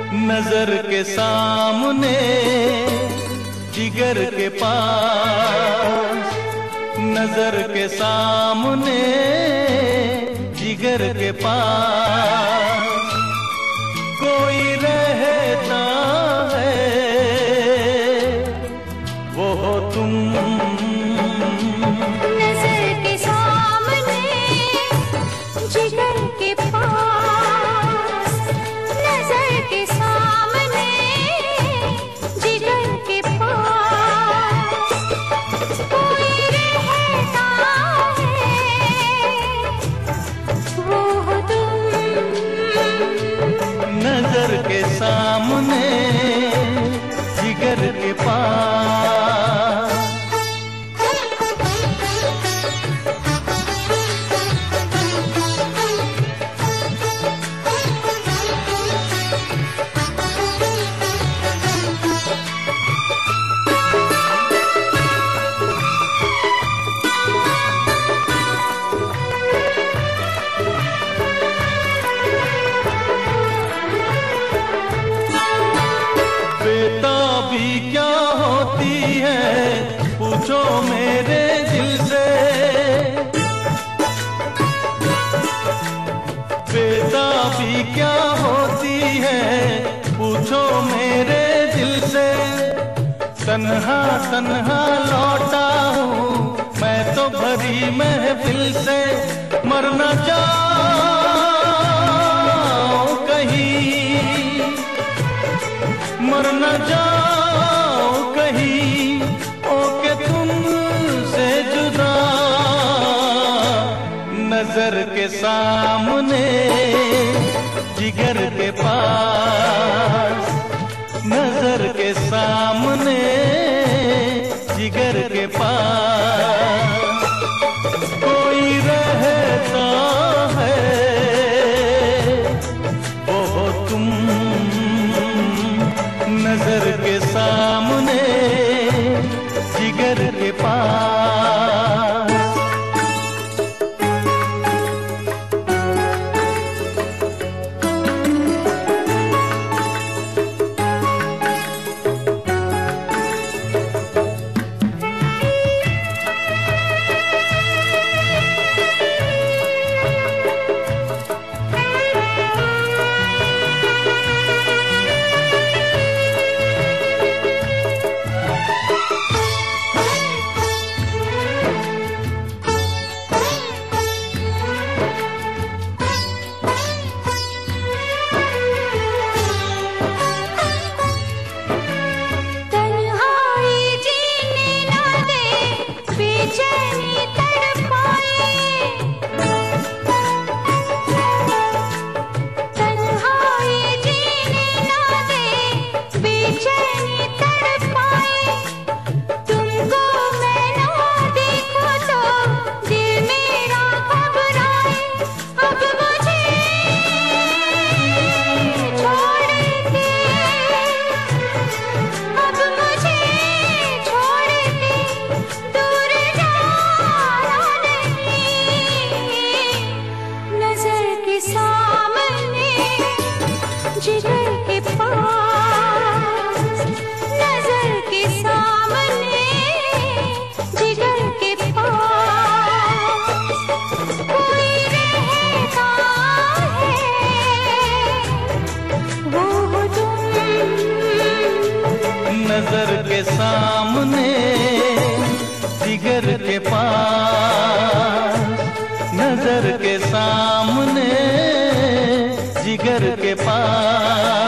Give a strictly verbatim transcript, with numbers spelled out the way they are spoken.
नजर के सामने जिगर के पास, नजर के सामने जिगर के पास कोई रहता है, वो हो तुम। नजर के सामने जिगर के पास, नजर के सामने जिगर के पास कोई रहता है, वो हो तुम। नजर के सामने जिगर के पास। बेताबी क्या होती है पूछो मेरे दिल से, बेताबी क्या होती है पूछो मेरे दिल से। तन्हा तन्हा लौटा हूँ मैं तो भरी महफिल से, मरना जाओ कहीं, मर न जाओ कहीं ओके तुमसे जुदा। नजर के सामने जिगर के पास, नजर के सामने जिगर के पास कोई रहता है, वो हो तुम। नजर के सामने जिगर के पास। जिगर के पास, नजर के सामने जिगर के पास कोई रहता है, वो हो तुम। नजर के सामने जिगर के पास, नजर के सामने जिगर के पास